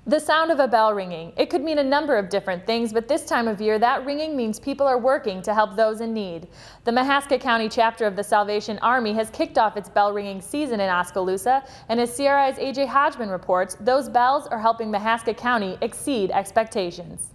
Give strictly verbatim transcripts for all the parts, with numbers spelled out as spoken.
The sound of a bell ringing. It could mean a number of different things, but this time of year, that ringing means people are working to help those in need. The Mahaska County chapter of the Salvation Army has kicked off its bell ringing season in Oskaloosa, and as C R I's A J Hodgeman reports, those bells are helping Mahaska County exceed expectations.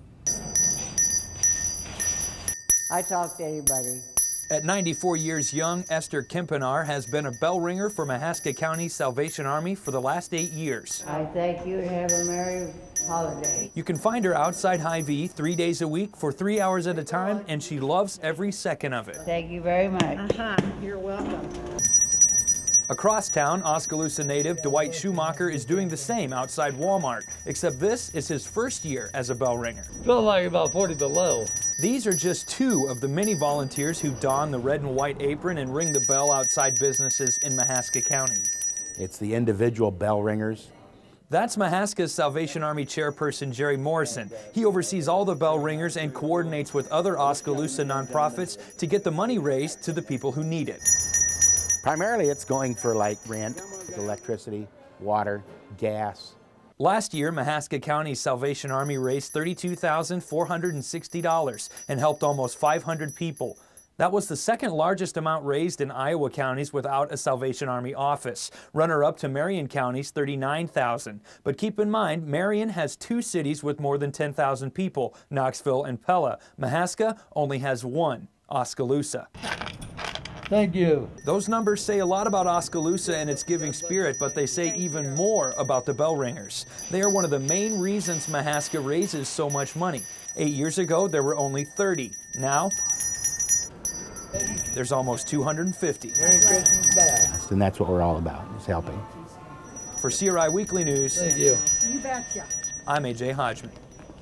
I talk to anybody. At ninety-four years young, Esther Kempenaar has been a bell ringer for Mahaska County Salvation Army for the last eight years. I thank you and have a merry holiday. You can find her outside Hy-Vee three days a week for three hours at a time, and she loves every second of it. Thank you very much. Uh-huh. You're welcome. Across town, Oskaloosa native Dwight Schumacher is doing the same outside Walmart, except this is his first year as a bell ringer. Feeling like about forty below. These are just two of the many volunteers who don the red and white apron and ring the bell outside businesses in Mahaska County. It's the individual bell ringers. That's Mahaska's Salvation Army chairperson, Jerry Morrison. He oversees all the bell ringers and coordinates with other Oskaloosa nonprofits to get the money raised to the people who need it. Primarily it's going for like rent, electricity, water, gas. Last year, Mahaska County Salvation Army raised thirty-two thousand four hundred sixty dollars and helped almost five hundred people. That was the second largest amount raised in Iowa counties without a Salvation Army office. Runner-up to Marion County's thirty-nine thousand dollars. But keep in mind, Marion has two cities with more than ten thousand people, Knoxville and Pella. Mahaska only has one, Oskaloosa. Thank you. Those numbers say a lot about Oskaloosa and its giving spirit, but they say even more about the bell ringers. They are one of the main reasons Mahaska raises so much money. Eight years ago, there were only thirty. Now, there's almost two hundred fifty. Merry Christmas back. And that's what we're all about, is helping. For C R I Weekly News, Thank you. You betcha. I'm A J Hodgeman.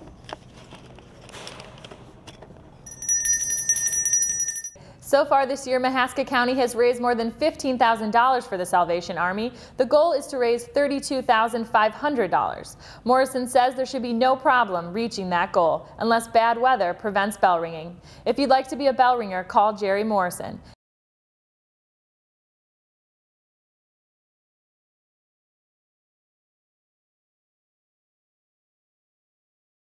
So far this year, Mahaska County has raised more than fifteen thousand dollars for the Salvation Army. The goal is to raise thirty-two thousand five hundred dollars. Morrison says there should be no problem reaching that goal unless bad weather prevents bell ringing. If you'd like to be a bell ringer, call Jerry Morrison.